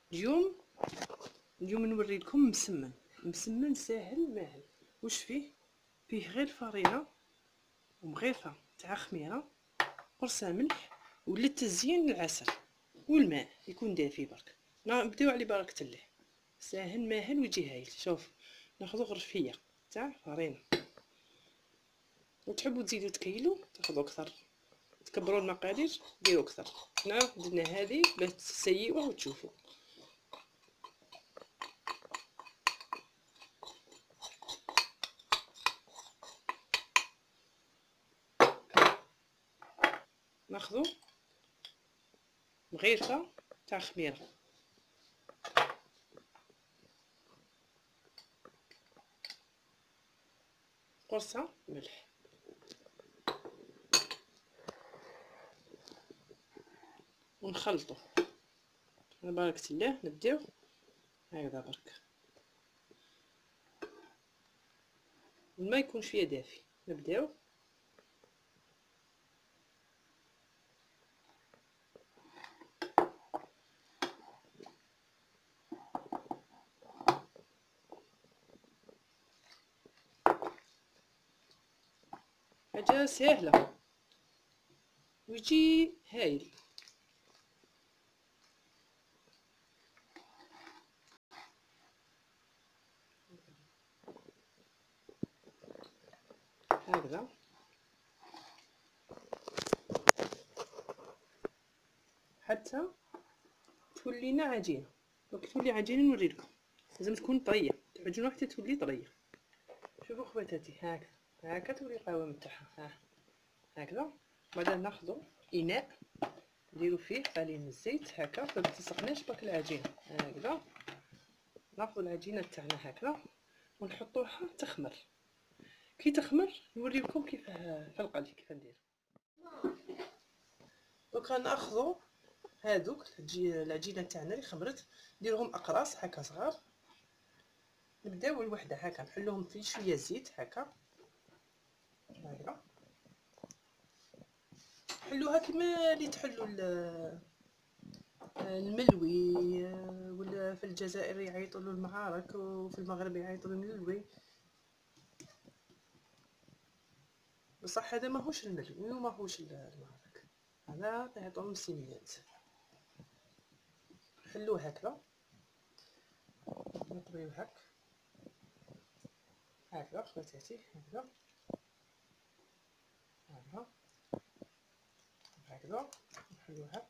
اليوم نوري لكم مسمن ساهل ماهل. واش فيه غير الفرينه ومغيفه تاع خميره، قرصه ملح، وللتزيين العسل والماء يكون دافي برك. نبداو على بركه الله. ساهل ماهل ويجي هايل. شوف، ناخذ غرفيه تاع فرينه، وتحبوا تزيدوا تكيلوا تاخذوا اكثر، تكبروا المقادير ديروا اكثر. حنا درنا هذه باش تسيئوه وتشوفوا. ناخذوا مغيفه تاع خميره، قرصه ملح، ونخلطوا على بركه الله. نبداو هكذا برك، الماء يكون شويه دافي. نبداو حاجه سهله ويجي هايل. هكذا حتى تولينا عجينه. دوك تولي عجينه نوري لكم. لازم تكون طريه، العجينه حتى تولي طريه. شوفوا خواتاتي، هكا تولي القوام تاعها. هكذا بعد ناخذ اناء نديرو فيه قليل من الزيت هكا، ما تسخناش برك العجينه. هكذا ناخذ العجينه تاعنا هكذا ونحطوها تخمر. كي تخمر نوري لكم كيف في القلي كيف ندير. دوكا ناخذ هادوك العجينه تاعنا اللي خمرت، نديرهم اقراص هكا صغار. نبداو الوحده هكا نحلوهم في شويه زيت هكا. هكذا حلوها كيما اللي تحلوا الملوي، ولا في الجزائر يعيطوا له المعارك، وفي المغرب يعيطوا له الملوي. بصح هذا ماهوش الملوي وماهوش المعارك، هذا يعطوهم سميات. حلوه هكذا، نطويو هكذا خواتاتي. هكذا نحلو هكا.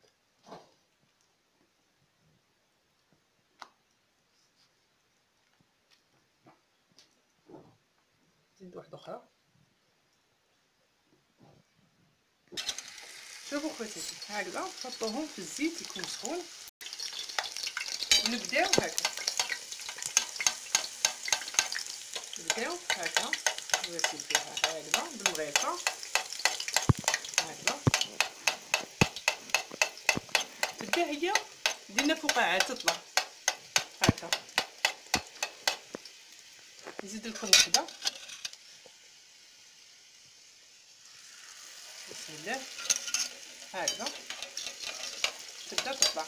نزيد واحده اخرى. شوفوا خواتاتي، هكذا نحطوهم في الزيت يكون سخون، ونبداو هكا. نواسيو فيها هكذا بالمغيفه هكذا. تبدا هي ديرنا فقاعات تطلع هكا. نزيد لكم وحده. بسم الله. هكذا تبدا تطلع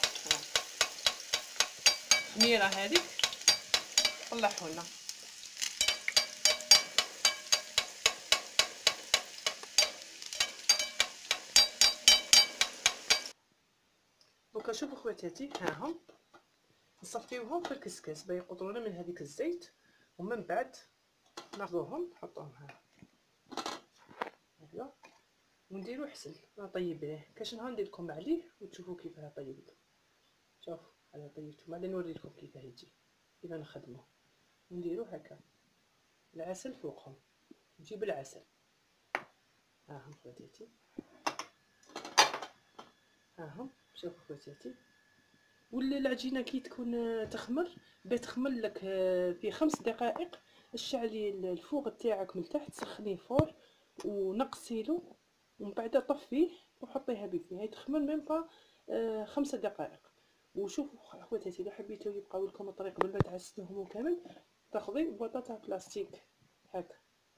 الخميره هذيك. طلعوا لنا دوكا. شوفوا خواتاتي، هاهم نصفيوهم في الكسكاس باش يقطرونا من هذيك الزيت، ومن بعد ناخذوهم نحطوهم هكذا ونديرو حسن. نطيب ليه كاش نهار ندير لكم عليه وتشوفوا كيفاه طيبته. شوف انا طيبته، بعد نوري لكم كيفاه يجي، كيفاه نخدموه. نديرو هكا العسل فوقهم، نجيب العسل. هاهم خواتاتي، هاهم. شوفوا خواتاتي، ولا العجينه كي تكون تخمر بتخمر لك في 5 دقائق. اشعلي الفوغ تاعك من تحت، سخنيه فوق ونقصيلو، ومن بعد طفيه وحطيها بفيه. هاي تخمر ميم با 5 دقائق. وشوفوا خواتاتي، اذا حبيتو يبقاو لكم الطريق قبل ما تعسلوهم كامل، تاخذي بواطه تاع بلاستيك هكا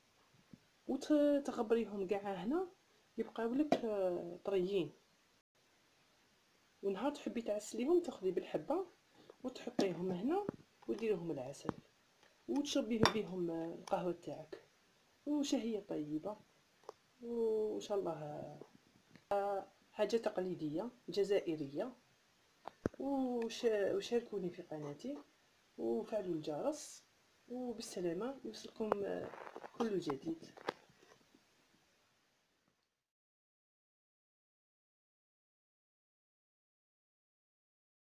وتغبريهم كاع هنا يبقاو لك طريين. ونهار تحبي تعسليهم تاخذي بالحبه وتحطيهم هنا وديريهم العسل وتشربيه بهم القهوه تاعك، وشهيه طيبه. وان شاء الله حاجه تقليديه جزائريه. وشاركوني في قناتي وفعلوا الجرس، وبالسلامه يوصلكم كل جديد.